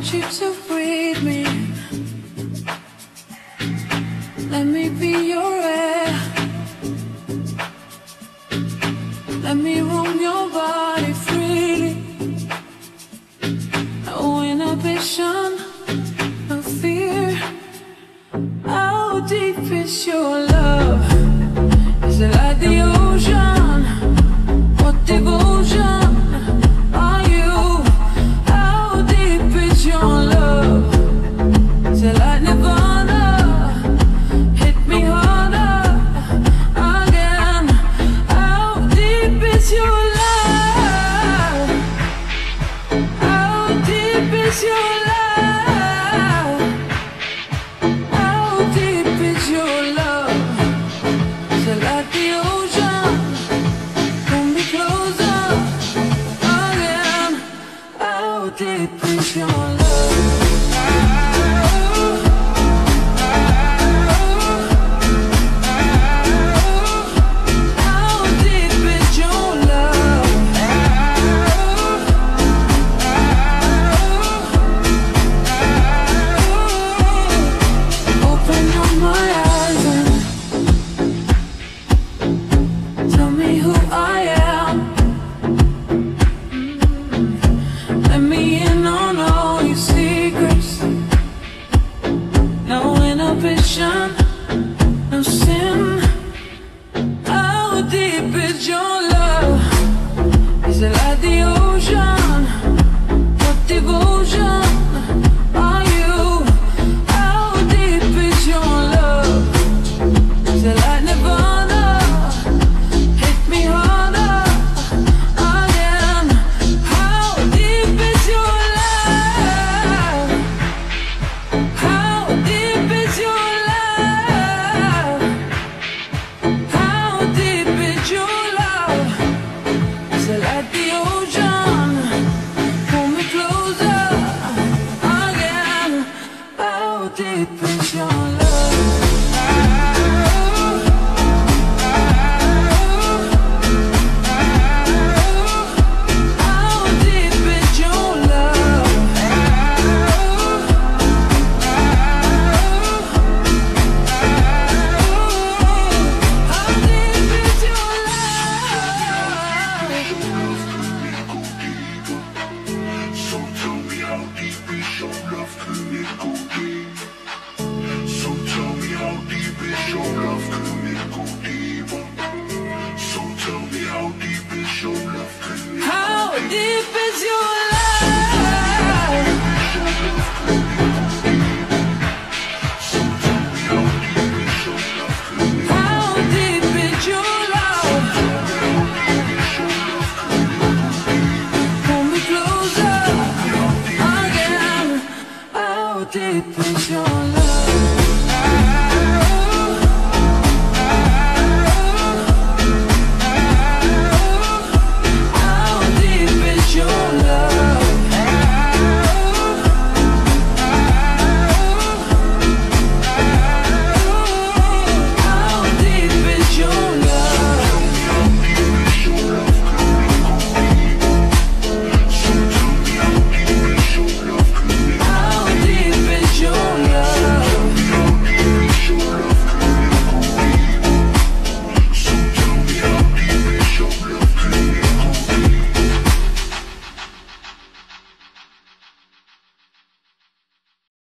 want you to breathe me. Let me be your air. Let me roam your body freely. No inhibition, no fear. How deep is your love? Is it like the ocean? What devotion are you? How deep is your love? Is it like Nirvana? Hit me harder again. How deep is your love? How deep is your love? How deep is your love? Is it like the ocean? Pull me closer again. How deep is your love? No sin. How deep is your love? Is it like the ocean? What devotion are you? How deep is your love? Is it like Nirvana? Hit me harder again. How deep is your love? How deep is your deep is your How deep is your love? How deep is your love? Pull me closer again. How deep